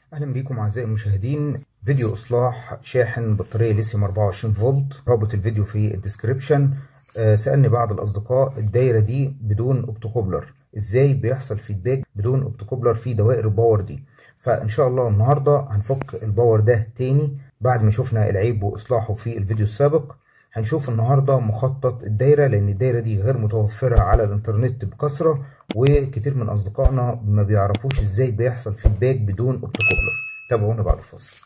اهلا بيكم اعزائي المشاهدين. فيديو اصلاح شاحن بطاريه ليثيوم 24 فولت. رابط الفيديو في الديسكريبشن. سالني بعض الاصدقاء الدايره دي بدون اوبتوكوبلر ازاي بيحصل فيدباك بدون اوبتوكوبلر في دوائر الباور دي. فان شاء الله النهارده هنفك الباور ده تاني بعد ما شفنا العيب واصلاحه في الفيديو السابق. هنشوف النهارده مخطط الدايره لان الدايره دي غير متوفره على الانترنت بكثره، وكتير من اصدقائنا ما بيعرفوش ازاي بيحصل فيدباك بدون اوبتوكوبلر. تابعونا بعد الفاصل.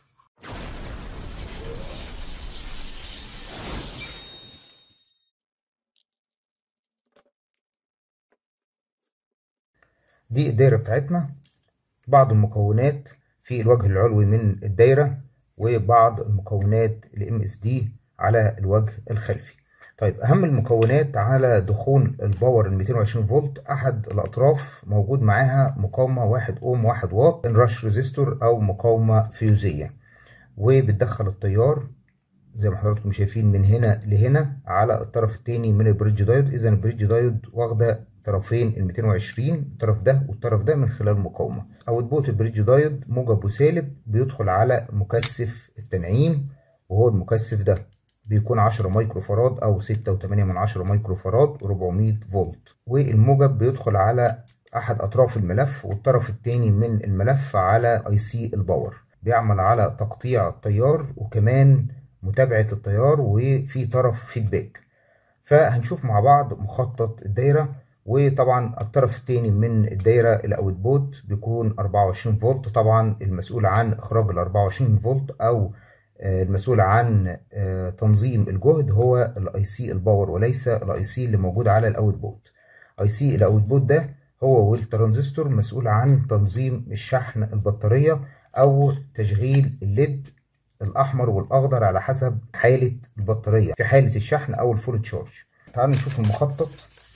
دي الدايره بتاعتنا، بعض المكونات في الوجه العلوي من الدايره وبعض المكونات الام اس دي على الوجه الخلفي. طيب اهم المكونات على دخول الباور ال 220 فولت، احد الاطراف موجود معاها مقاومه 1 اوم 1 واط انرش ريزيستور او مقاومه فيوزيه، وبتدخل التيار زي ما حضراتكم شايفين من هنا لهنا على الطرف الثاني من البريدج دايود. اذا البريدج دايود واخده طرفين ال 220، الطرف ده والطرف ده من خلال مقاومه. اوتبوت البريدج دايود موجب وسالب بيدخل على مكثف التنعيم، وهو المكثف ده بيكون 10 مايكرو فاراد او 6.8 مايكرو فاراد 400 فولت، والموجب بيدخل على احد اطراف الملف، والطرف الثاني من الملف على اي سي الباور. بيعمل على تقطيع التيار وكمان متابعة التيار، وفي طرف فيدباك. فهنشوف مع بعض مخطط الدايرة. وطبعا الطرف الثاني من الدايرة الاوتبوت بيكون 24 فولت، طبعا المسؤول عن اخراج ال 24 فولت او المسؤول عن تنظيم الجهد هو الاي سي الباور وليس الاي سي اللي موجود على الاوتبوت. اي سي الاوتبوت ده هو والترانزستور مسؤول عن تنظيم الشحن البطارية او تشغيل الليد الاحمر والاخضر على حسب حالة البطارية في حالة الشحن او الفول تشارج. تعالوا نشوف المخطط.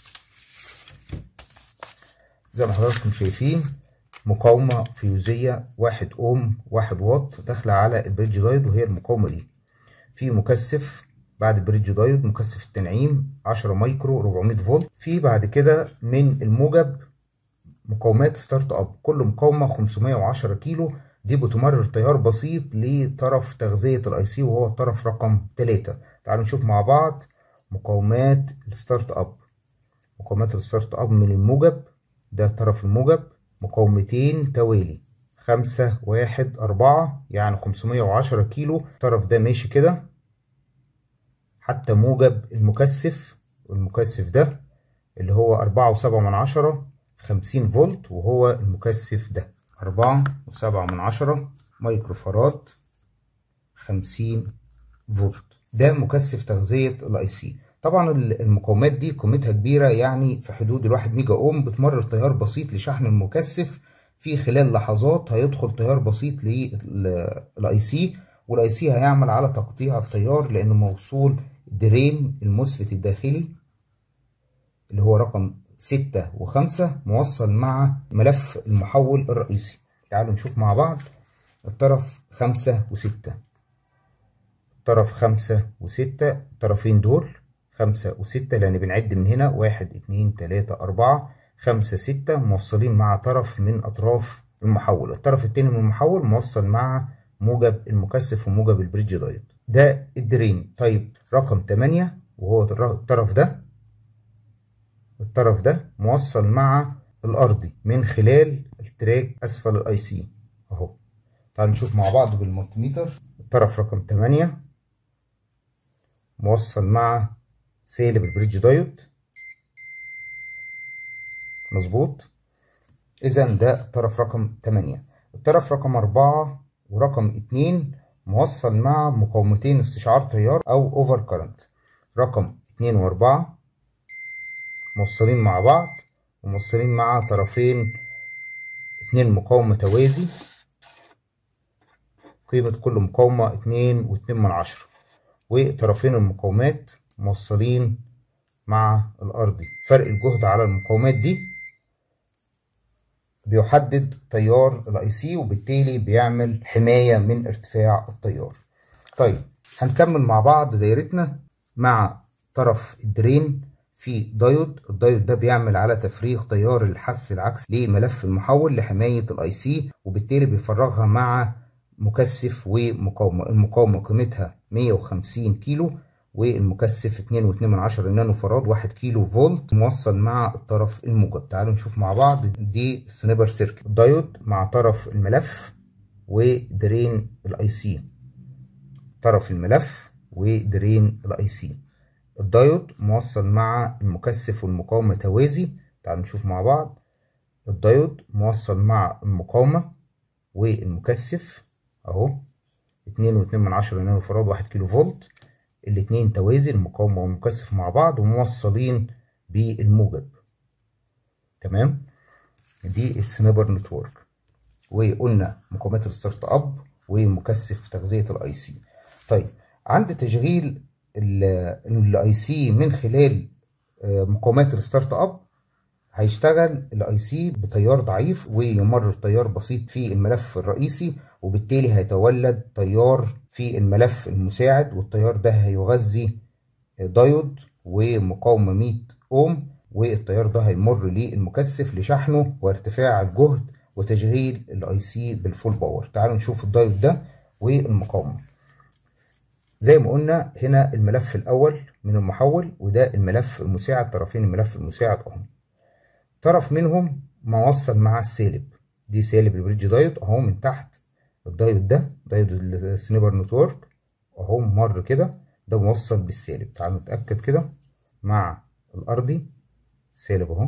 زي ما حضراتكم شايفين مقاومة فيوزية 1 اوم 1 واط داخلة على البريدج دايود، وهي المقاومة دي. في مكثف بعد البريدج دايود مكثف التنعيم 10 مايكرو 400 فولت. في بعد كده من الموجب مقاومات ستارت اب، كل مقاومة 510 كيلو. دي بتمرر تيار بسيط لطرف تغذية الاي سي وهو الطرف رقم 3. تعالوا نشوف مع بعض مقاومات الستارت اب. مقاومات الستارت اب من الموجب، ده الطرف الموجب، مقاومتين توالي 5 1 4 يعني 510 كيلو. الطرف ده ماشي كده حتى موجب المكثف، والمكثف ده اللي هو 4.7 50 فولت، وهو المكثف ده 4.7 مايكرو فاراد 50 فولت. ده مكثف تغذية الاي سي. طبعا المقاومات دي قيمتها كبيرة، يعني في حدود الواحد ميجا اوم، بتمرر تيار بسيط لشحن المكثف. في خلال لحظات هيدخل تيار بسيط للاي سي، والاي سي هيعمل على تقطيع التيار لانه موصول درين الموسفيت الداخلي اللي هو رقم 6 و5 موصل مع ملف المحول الرئيسي. تعالوا نشوف مع بعض الطرف 5 و6. الطرف 5 و6، الطرفين دول 5 و6 لأن بنعد من هنا 1 2 3 4 5 6 موصلين مع طرف من أطراف المحول. الطرف التاني من المحول موصل مع موجب المكثف وموجب البريدج دايود. ده الدرين. طيب رقم 8 وهو الطرف ده، الطرف ده موصل مع الأرضي من خلال التراك أسفل الأي سي أهو. تعالوا نشوف مع بعض بالمالتيميتر. الطرف رقم 8 موصل مع سالب البريدج دايود، مظبوط. إذا ده الطرف رقم 8. الطرف رقم 4 ورقم 2 موصل مع مقاومتين استشعار تيار أو أوفر كارنت. رقم 2 و4 موصلين مع بعض وموصلين مع طرفين 2 مقاومة توازي، قيمة كل مقاومة 2.2، وطرفين المقاومات موصلين مع الأرضي. فرق الجهد على المقاومات دي بيحدد تيار الاي سي، وبالتالي بيعمل حماية من ارتفاع التيار. طيب هنكمل مع بعض دايرتنا مع طرف الدرين في دايود. الدايود ده بيعمل على تفريغ تيار الحث العكسي لملف المحول لحماية الاي سي، وبالتالي بيفرغها مع مكثف ومقاومة. المقاومة قيمتها 150 كيلو، والمكثف 2.2 نانو فراد 1 كيلو فولت، موصل مع الطرف الموجب. تعالوا نشوف مع بعض. دي السنيبر سيركت، الدايود مع طرف الملف ودرين الاي سي، طرف الملف ودرين الاي سي. الدايود موصل مع المكثف والمقاومة توازي. تعالوا نشوف مع بعض. الدايود موصل مع المقاومة والمكثف اهو 2.2 نانو فراد 1 كيلو فولت، الاتنين توازي، المقاومة والمكثف مع بعض وموصلين بالموجب. تمام، دي السنيبر نتورك. وقلنا مقاومات الستارت اب ومكثف تغذية الاي سي. طيب، عند تشغيل الاي سي من خلال مقاومات الستارت اب، هيشتغل الاي سي بتيار ضعيف ويمرر تيار بسيط في الملف الرئيسي، وبالتالي هيتولد تيار في الملف المساعد، والتيار ده هيغذي دايود ومقاومة 100 اوم، والتيار ده هيمر للمكثف لشحنه وارتفاع الجهد وتشغيل الاي سي بالفول باور. تعالوا نشوف الدايود ده والمقاومة. زي ما قلنا هنا الملف الاول من المحول، وده الملف المساعد، طرفين الملف المساعد اهو. طرف منهم موصل مع السالب، دي سالب البريدج دايود اهو من تحت. الدايود ده دايود السنيبر نتورك اهو مر كده، ده موصل بالسالب. تعالوا نتأكد كده مع الارضي، سالب اهو.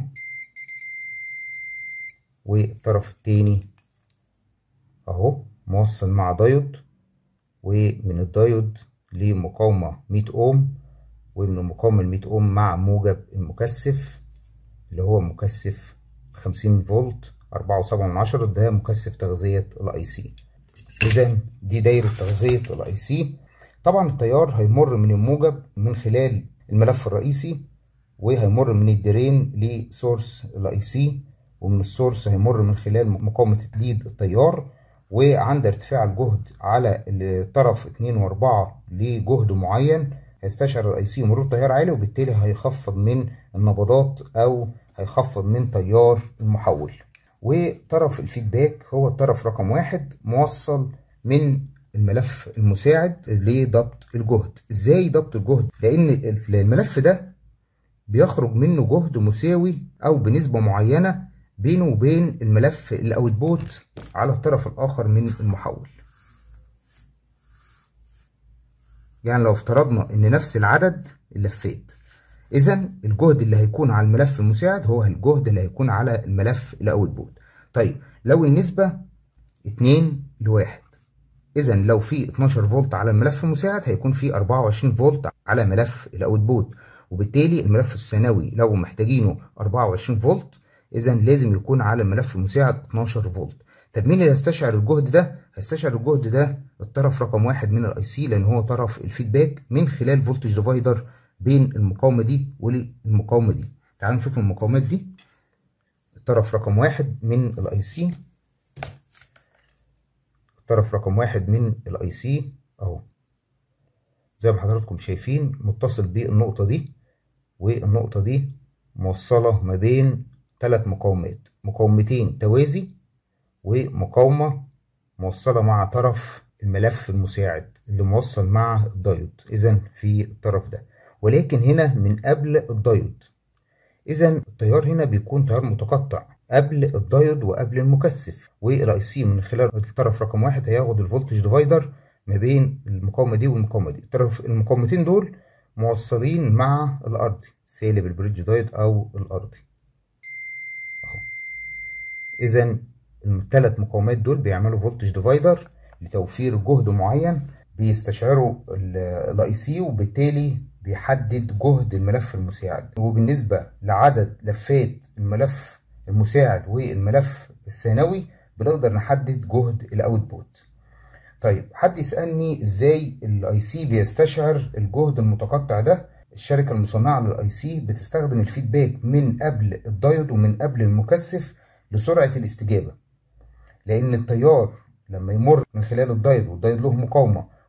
والطرف التاني اهو موصل مع دايود، ومن الدايود لمقاومة 100 اوم، ومن المقاومة 100 اوم مع موجب المكثف اللي هو مكثف 50 فولت 4.7، ده مكثف تغذية الاي سي. اذا دي دايرة تغذية الاي سي. طبعا التيار هيمر من الموجب من خلال الملف الرئيسي، وهيمر من الدرين لسورس الاي سي، ومن السورس هيمر من خلال مقاومة تجديد التيار. وعند ارتفاع الجهد على الطرف 2.4 لجهد معين، هيستشعر الاي سي مرور تيار عالي، وبالتالي هيخفض من النبضات او هيخفض من تيار المحول. وطرف الفيدباك هو الطرف رقم 1، موصل من الملف المساعد لضبط الجهد. ازاي ضبط الجهد؟ لان الملف ده بيخرج منه جهد مساوي او بنسبة معينة بينه وبين الملف الاوتبوت على الطرف الاخر من المحول. يعني لو افترضنا ان نفس العدد اللفات، اذا الجهد اللي هيكون على الملف المساعد هو الجهد اللي هيكون على الملف الاوتبوت. طيب لو النسبة 2:1، اذا لو في 12 فولت على الملف المساعد هيكون في 24 فولت على ملف الاوتبوت، وبالتالي الملف الثانوي لو محتاجينه 24 فولت، اذا لازم يكون على الملف المساعد 12 فولت. طب مين اللي هيستشعر الجهد ده؟ هيستشعر الجهد ده الطرف رقم 1 من الاي سي، لان هو طرف الفيدباك من خلال فولتج ديفايدر بين المقاومه دي والمقاومه دي. تعالوا نشوف المقاومات دي. الطرف رقم 1 من الاي سي، الطرف رقم 1 من الاي سي اهو زي ما حضراتكم شايفين، متصل بالنقطه دي، والنقطه دي موصله ما بين 3 مقاومات، مقاومتين توازي ومقاومه موصله مع طرف الملف المساعد اللي موصل مع الدايود، اذا في الطرف ده، ولكن هنا من قبل الدايود. اذا التيار هنا بيكون تيار متقطع قبل الدايود وقبل المكثف، والاي سي من خلال الطرف رقم 1 هياخد الفولتج ديفايدر ما بين المقاومه دي والمقاومه دي. المقاومتين دول موصلين مع الارضي، سالب البريدج دايود او الارضي اهو. اذا الثلاث مقاومات دول بيعملوا فولتج ديفايدر لتوفير جهد معين بيستشعروا الاي سي، وبالتالي بيحدد جهد الملف المساعد. وبالنسبه لعدد لفات الملف المساعد والملف الثانوي بنقدر نحدد جهد الاوتبوت. طيب حد يسالني ازاي الاي سي بيستشعر الجهد المتقطع ده؟ الشركه المصنعه للاي سي بتستخدم الفيدباك من قبل الدايود ومن قبل المكثف لسرعه الاستجابه، لان التيار لما يمر من خلال الدايود، والدايود له مقاومه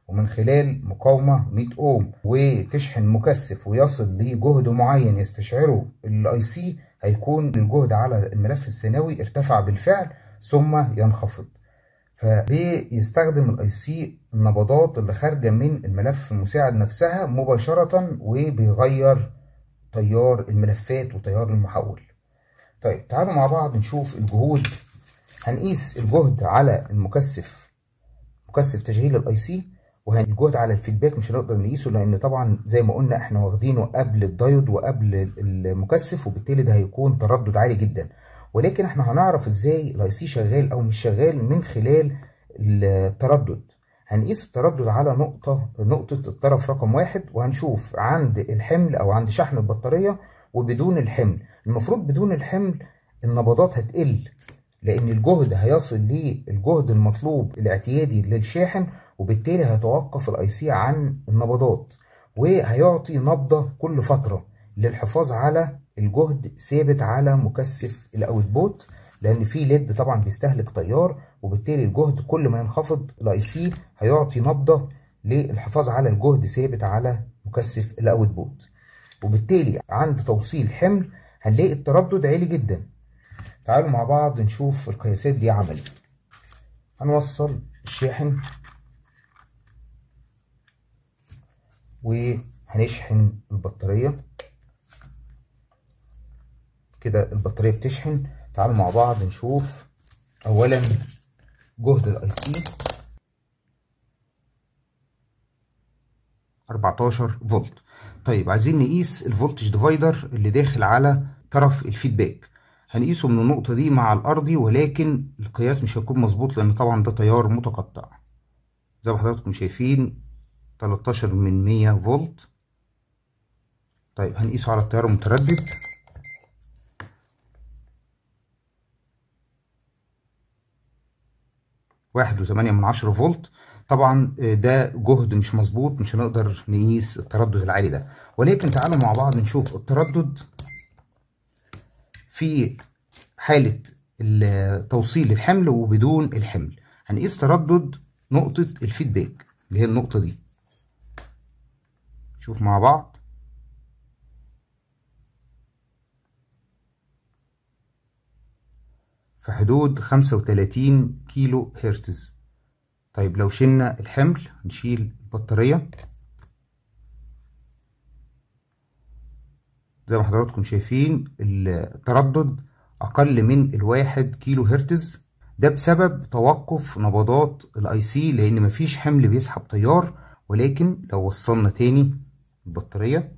ومن خلال مقاومة 100 اوم وتشحن مكثف ويصل لجهد معين يستشعره الاي سي، هيكون الجهد على الملف الثانوي ارتفع بالفعل ثم ينخفض. فبيستخدم الاي سي النبضات اللي خارجة من الملف المساعد نفسها مباشرة وبيغير تيار الملفات وتيار المحول. طيب تعالوا مع بعض نشوف الجهود. هنقيس الجهد على المكثف، مكثف تشغيل الاي سي، الجهد على الفيدباك مش هنقدر نقيسه لان طبعا زي ما قلنا احنا واخدينه قبل الدايود وقبل المكثف، وبالتالي ده هيكون تردد عالي جدا. ولكن احنا هنعرف ازاي الاي سي شغال او مش شغال من خلال التردد. هنقيس التردد على نقطة الطرف رقم 1، وهنشوف عند الحمل او عند شحن البطارية وبدون الحمل. المفروض بدون الحمل النبضات هتقل لان الجهد هيصل للجهد المطلوب الاعتيادي للشاحن، وبالتالي هيتوقف الاي سي عن النبضات وهيعطي نبضة كل فترة للحفاظ على الجهد ثابت على مكثف الاوتبوت، لان في ليد طبعا بيستهلك تيار، وبالتالي الجهد كل ما ينخفض الاي سي هيعطي نبضة للحفاظ على الجهد ثابت على مكثف الاوتبوت. وبالتالي عند توصيل حمل هنلاقي التردد عالي جدا. تعالوا مع بعض نشوف القياسات دي عملي. هنوصل الشاحن وهنشحن البطارية كده، البطارية بتشحن. تعالوا مع بعض نشوف اولا جهد الاي سي 14 فولت. طيب عايزين نقيس الفولتج ديفايدر اللي داخل على طرف الفيدباك. هنقيسه من النقطة دي مع الأرضي، ولكن القياس مش هيكون مظبوط لأن طبعا ده تيار متقطع زي ما حضراتكم شايفين 13 فولت. طيب هنقيسه على التيار المتردد. واحد وتمانية من عشرة فولت. طبعا ده جهد مش مظبوط، مش هنقدر نقيس التردد العالي ده. ولكن تعالوا مع بعض نشوف التردد في حالة توصيل الحمل وبدون الحمل. هنقيس تردد نقطة الفيدباك اللي هي النقطة دي. شوف مع بعض. في حدود 35 كيلو هرتز. طيب لو شلنا الحمل، نشيل البطارية زي ما حضراتكم شايفين التردد أقل من 1 كيلو هرتز. ده بسبب توقف نبضات الاي سي لأن مفيش حمل بيسحب تيار. ولكن لو وصلنا تاني البطارية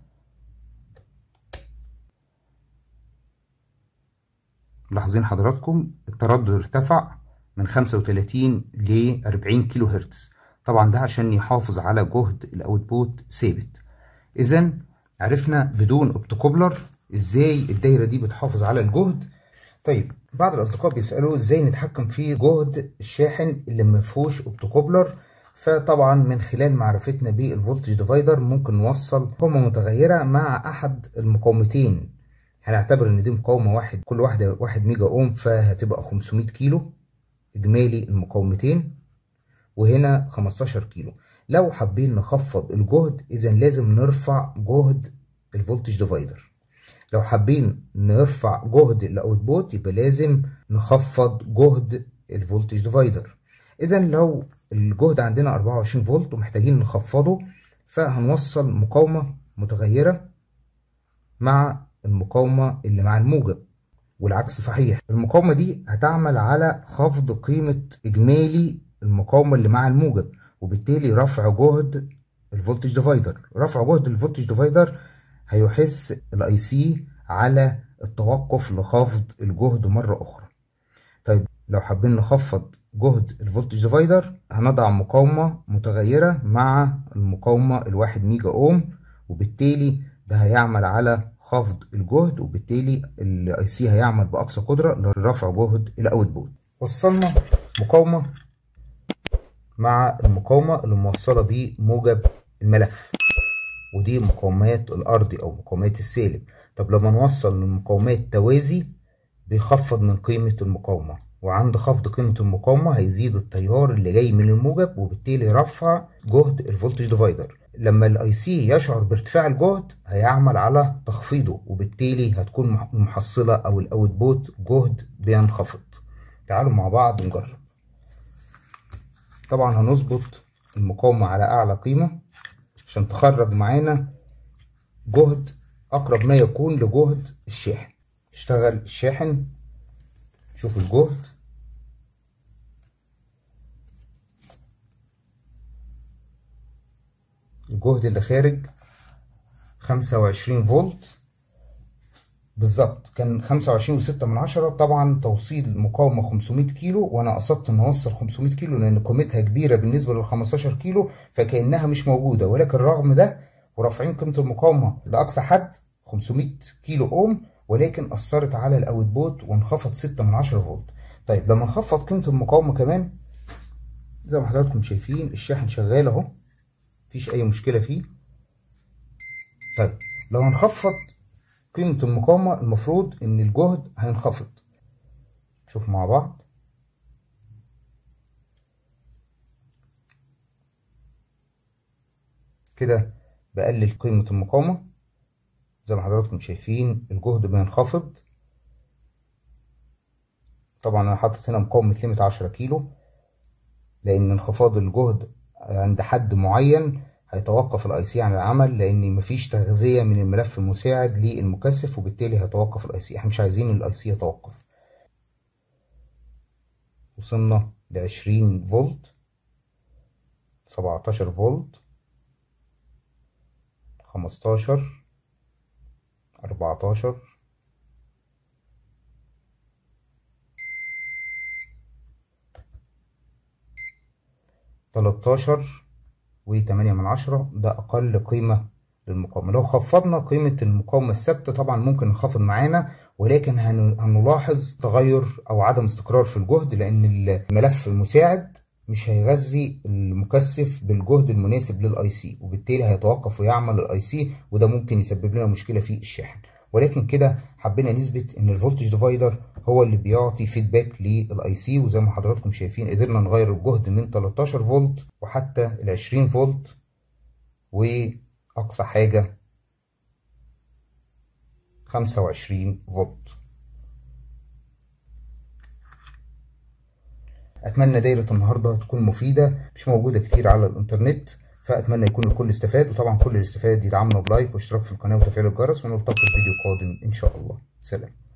ملاحظين حضراتكم التردد ارتفع من 35 ل 40 كيلو هرتز. طبعا ده عشان يحافظ على جهد الاوتبوت ثابت. اذا عرفنا بدون اوبتوكوبلر ازاي الدايره دي بتحافظ على الجهد. طيب بعض الاصدقاء بيسالوا ازاي نتحكم في جهد الشاحن اللي ما فيهوش اوبتوكوبلر. فطبعا من خلال معرفتنا بالفولتج ديفايدر ممكن نوصل مقاومه متغيره مع احد المقاومتين. هنعتبر ان دي مقاومه واحد، كل واحده 1 ميجا اوم، فهتبقى 500 كيلو اجمالي المقاومتين، وهنا 15 كيلو. لو حابين نخفض الجهد اذا لازم نرفع جهد الفولتج ديفايدر. لو حابين نرفع جهد الاوتبوت يبقى لازم نخفض جهد الفولتج ديفايدر. اذا لو الجهد عندنا 24 فولت ومحتاجين نخفضه، فهنوصل مقاومه متغيره مع المقاومه اللي مع الموجب، والعكس صحيح. المقاومه دي هتعمل على خفض قيمه اجمالي المقاومه اللي مع الموجب، وبالتالي رفع جهد الفولتج ديفايدر. رفع جهد الفولتج ديفايدر هيحس الاي سي على التوقف لخفض الجهد مره اخرى. طيب لو حابين نخفض جهد الفولتج ديفايدر هنضع مقاومه متغيره مع المقاومه ال1 ميجا اوم، وبالتالي ده هيعمل على خفض الجهد، وبالتالي الاي سي هيعمل باقصى قدره لرفع جهد الاوتبوت. وصلنا مقاومه مع المقاومه اللي موصله بموجب الملف، ودي مقاومات الارضي او مقاومات السالب. طب لما نوصل للمقاومات توازي بيخفض من قيمه المقاومه. وعند خفض قيمة المقاومة هيزيد التيار اللي جاي من الموجب، وبالتالي رفع جهد الفولتج ديفايدر. لما الاي سي يشعر بارتفاع الجهد هيعمل على تخفيضه، وبالتالي هتكون المحصلة او الاوتبوت جهد بينخفض. تعالوا مع بعض نجرب. طبعا هنظبط المقاومة على اعلى قيمة عشان تخرج معانا جهد اقرب ما يكون لجهد الشاحن. اشتغل الشاحن، شوف الجهد. الجهد اللي خارج 25 فولت بالظبط، كان 25.6. طبعا توصيل مقاومة 500 كيلو، وانا قصدت ان اوصل 500 كيلو لان قيمتها كبيرة بالنسبة لل 15 كيلو، فكأنها مش موجودة. ولكن رغم ده ورافعين قيمة المقاومة لأقصى حد 500 كيلو اوم، ولكن أثرت على الأوتبوت وانخفض 6 فولت. طيب لما نخفض قيمة المقاومة كمان زي ما حضراتكم شايفين الشاحن شغال اهو، مفيش أي مشكلة فيه. طيب لو هنخفض قيمة المقاومة المفروض إن الجهد هينخفض. شوف مع بعض. كده بقلل قيمة المقاومة زي ما حضراتكم شايفين الجهد بينخفض. طبعا أنا حاطط هنا مقاومة ليميت 10 كيلو، لأن انخفاض الجهد عند حد معين هيتوقف الاي سي عن العمل، لان مفيش تغذية من الملف المساعد للمكثف، وبالتالي هيتوقف الاي سي. احنا مش عايزين الاي سي يتوقف. وصلنا ل20 فولت، 17 فولت، 15، 14، 13.8. ده أقل قيمة للمقاومة. لو خفضنا قيمة المقاومة الثابتة طبعا ممكن نخفض معانا، ولكن هنلاحظ تغير أو عدم استقرار في الجهد، لأن الملف المساعد مش هيغذي المكثف بالجهد المناسب للاي سي، وبالتالي هيتوقف ويعمل الاي سي، وده ممكن يسبب لنا مشكلة في الشاحن. ولكن كده حبينا نثبت ان الفولتج ديفايدر هو اللي بيعطي فيدباك للاي سي، وزي ما حضراتكم شايفين قدرنا نغير الجهد من 13 فولت وحتى ال 20 فولت، واقصى حاجة 25 فولت. اتمنى دايرة النهاردة تكون مفيدة، مش موجودة كتير على الانترنت، فاتمنى يكون الكل استفاد. وطبعا كل اللي استفاد يدعمنا بلايك واشتراك في القناة وتفعيل الجرس، ونلتقي في فيديو قادم ان شاء الله. سلام.